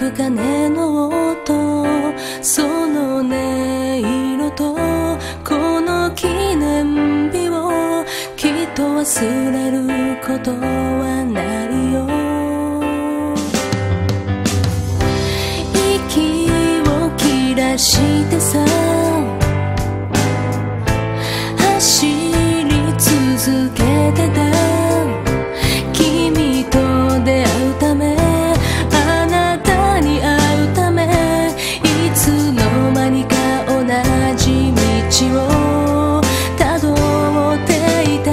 く鐘の音、その音色とこの記念日をきっと忘れることはないよ。息を切らしてさ走り続けてた君と出会うため、あなたに会うため、いつの間にか同じ道をたどっていた。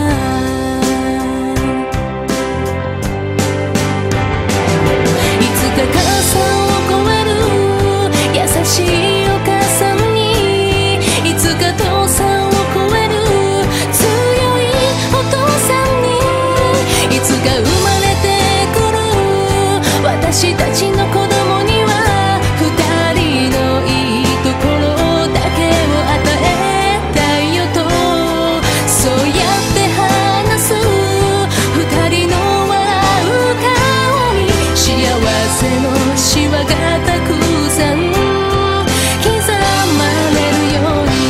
いつか母さんを超える優しいお母さんに、いつか父さんを超える強いお父さんに、いつか生まれてくる私たちの子供には二人のいいところだけを与えたいよと、そうやって話す二人の笑う顔に幸せのシワがたくさん刻まれるように。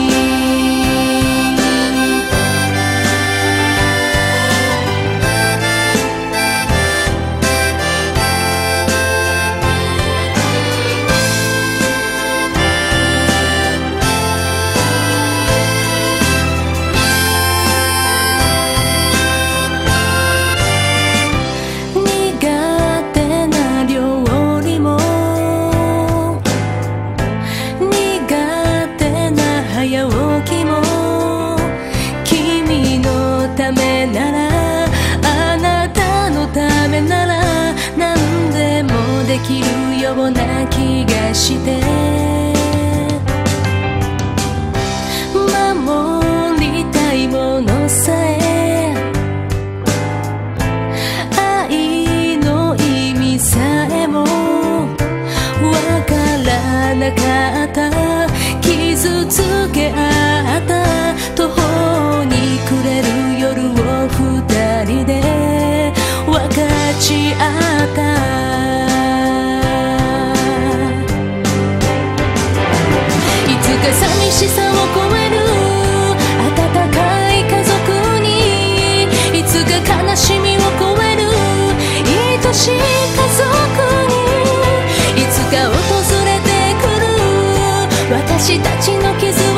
苦手な料理も苦手な早起きも君のためなら、あなたのためなら何でもできるような気がして、守りたいものさえ、愛の意味さえもわからなかった。傷つけ合った途方に暮れる夜を二人で分かち合った。いつか寂しさを超える温かい家族に、いつか悲しみを超える愛しい家族に、いつか訪れてくる私たちの絆